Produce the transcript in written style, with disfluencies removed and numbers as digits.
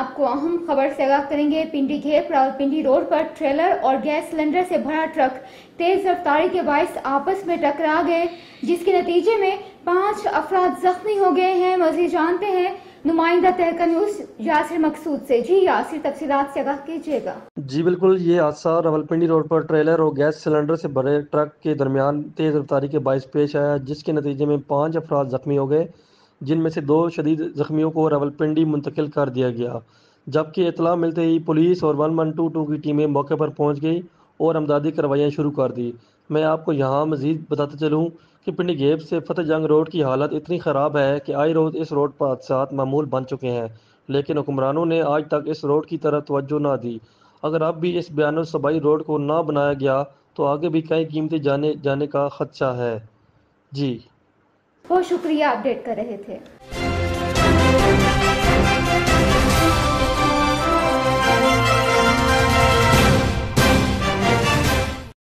آپ کو اہم خبر سے آگاہ کریں گے۔ پنڈی گھیپ راولپنڈی روڈ پر ٹریلر اور گیس سلنڈر سے بھرا ٹرک تیز رفتاری کے باعث آپس میں ٹکرا گئے، جس کے نتیجے میں 5 افراد زخمی ہو گئے ہیں۔ مزید جانتے ہیں نمائندہ تہلکہ نیوز یاسر مقصود سے۔ جی یاسر، تفصیلات سے آگاہ کیجیے گا۔ جی بالکل، یہ حادثہ راولپنڈی روڈ پر ٹریلر اور گیس سلنڈر سے بھرے ٹرک کے درمیان تیز رفتاری کے باعث پیش آیا، جس کے نتیجے میں 5 افراد زخمی ہو گئے، جن میں سے 2 شدید زخمیوں کو راولپنڈی منتقل کر دیا گیا، جبکہ اطلاع ملتے ہی پولیس اور 1122 کی ٹیمیں موقع پر پہنچ گئی اور امدادی کارروائیاں شروع کر دی۔ میں آپ کو یہاں مزید بتاتے چلوں کہ پنڈی گھیپ سے فتح جنگ روڈ کی حالت اتنی خراب ہے کہ آئے روز اس روڈ پر حادثات معمول بن چکے ہیں، لیکن حکمرانوں نے آج تک اس روڈ کی طرف توجہ نہ دی۔ اگر اب بھی اس بین الصوبائی روڈ کو نہ بنایا گیا تو آگے بھی کئی قیمتیں جانے کا خدشہ ہے۔ جی بہت شکریہ، اپڈیٹ کر رہے تھے۔